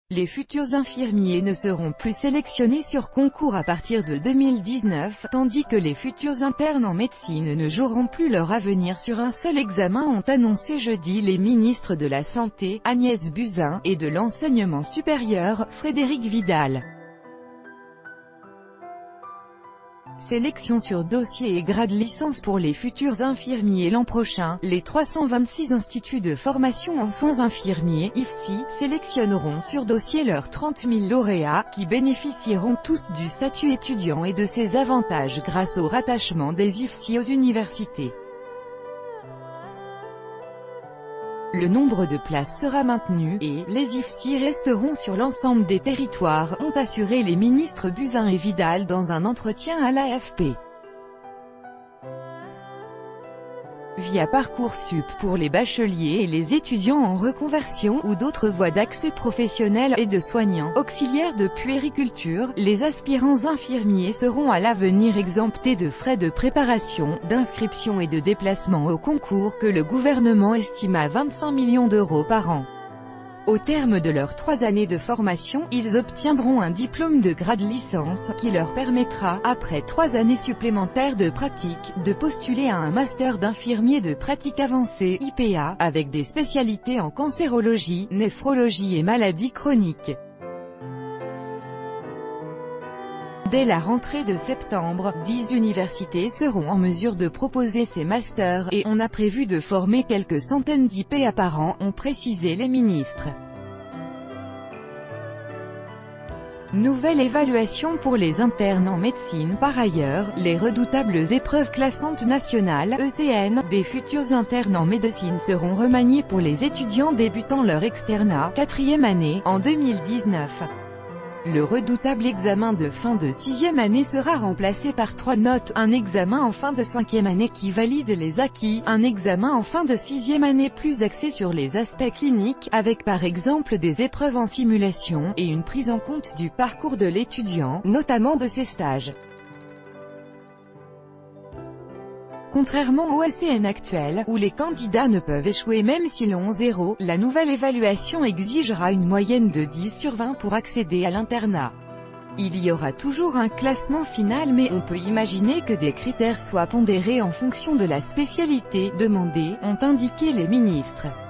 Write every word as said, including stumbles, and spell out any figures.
Les futurs infirmiers ne seront plus sélectionnés sur concours à partir de deux mille dix-neuf, tandis que les futurs internes en médecine ne joueront plus leur avenir sur un seul examen, ont annoncé jeudi les ministres de la Santé, Agnès Buzyn, et de l'Enseignement supérieur, Frédérique Vidal. Sélection sur dossier et grade licence pour les futurs infirmiers l'an prochain. Les trois cent vingt-six instituts de formation en soins infirmiers, I F S I, sélectionneront sur dossier leurs trente mille lauréats, qui bénéficieront tous du statut étudiant et de ses avantages grâce au rattachement des I F S I aux universités. Le nombre de places sera maintenu, et les I F S I resteront sur l'ensemble des territoires, ont assuré les ministres Buzyn et Vidal dans un entretien à l'A F P. Via Parcoursup pour les bacheliers et les étudiants en reconversion, ou d'autres voies d'accès professionnels et de soignants, auxiliaires de puériculture, les aspirants infirmiers seront à l'avenir exemptés de frais de préparation, d'inscription et de déplacement au concours que le gouvernement estime à vingt-cinq millions d'euros par an. Au terme de leurs trois années de formation, ils obtiendront un diplôme de grade licence, qui leur permettra, après trois années supplémentaires de pratique, de postuler à un master d'infirmier de pratique avancée, I P A, avec des spécialités en cancérologie, néphrologie et maladies chroniques. Dès la rentrée de septembre, dix universités seront en mesure de proposer ces masters, et on a prévu de former quelques centaines d'I P A par an, ont précisé les ministres. Nouvelle évaluation pour les internes en médecine. Par ailleurs, les redoutables épreuves classantes nationales, E C N, des futurs internes en médecine seront remaniées pour les étudiants débutant leur externat, quatrième année, en deux mille dix-neuf. Le redoutable examen de fin de sixième année sera remplacé par trois notes, un examen en fin de cinquième année qui valide les acquis, un examen en fin de sixième année plus axé sur les aspects cliniques, avec par exemple des épreuves en simulation, et une prise en compte du parcours de l'étudiant, notamment de ses stages. Contrairement au E C N actuel, où les candidats ne peuvent échouer même s'ils ont zéro, la nouvelle évaluation exigera une moyenne de dix sur vingt pour accéder à l'internat. Il y aura toujours un classement final, mais on peut imaginer que des critères soient pondérés en fonction de la spécialité demandée, ont indiqué les ministres.